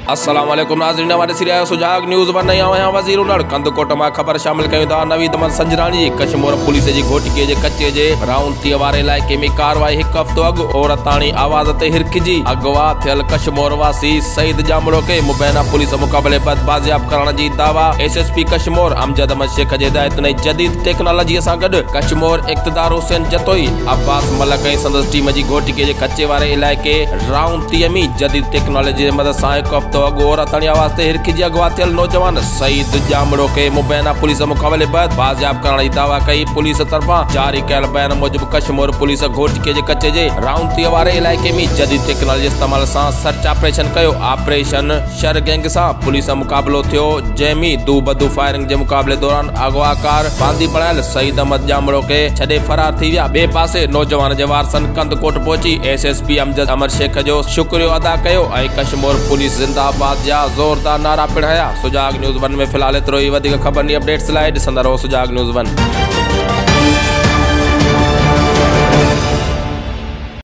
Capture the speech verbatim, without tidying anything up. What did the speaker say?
अस्सलाम वालेकुम नाज़रीन, हमारे सिरिया सुजाग न्यूज़ वन आया वज़ीर उनड़ कंध कोट में खबर शामिल कयूं था। नवीद अहमद संजरानी जी कश्मीर पुलिस जी घोटिके जे कच्चे जे राउंती वारे इलाइक़े में कार्रवाई हिकु हफ़्तो अॻु औरताणी आवाज़ ते हिरकिजी अगवा थियल कश्मीर वासी सईद जामड़ो के मुबैना पुलिस मुक़ाबले बद बाज़ियाब करण जी दावा। S S P Kashmir Amjad Ahmed Shaikh जे हिदायत ने जदीद टेक्नोलॉजी सां गॾु कश्मीर इक़्तिदार हुसैन जतोई अब्बास मलक ऐं संदसि टीम जी घोटिके जे कच्चे वारे इलाइक़े राउंती में जदीद टेक्नोलॉजी जे मदद सां हिकु हफ़्तो अॻु औरताणी आवाज़ ते हिरकिजी अगवा थियल नौजवान सईद जामड़ो के मुबैना पुलिस मुक़ाबले बद बाज़ियाब करण जी दावा कई। पुलिस तरफ़ां जारी कयल बयान मूजिब कश्मीर पुलिस घोटिके जे कच्चे जे राउंती वारे इलाइक़े में जदीद टेक्नोलॉजी इस्तेमाल सां सर्च ऑपरेशन कयो। ऑपरेशन शर गैंग सां पुलिस मुक़ाबलो थियो, जंहिंमें दू बदू फायरिंग जे मुक़ाबले दौरान अगवाकार बांदी बणायल सईद अहमद जामड़ो के छॾे फरार थी विया। ॿिए पासे नौजवान जे वारसनि कंध कोट पहुची S S P Amjad Ahmed Shaikh जो शुक्रियो अदा कयो ऐं कश्मीर पुलिस जिंदाबाद जा ज़ोरदार नारा पिण हया। सुजाग न्यूज़ वन में फिलहाल एतिरो ई। वधीक ख़बरनी अपडेट्स लाइ ॾिसंदा रहो सुजाग न्यूज़ वन।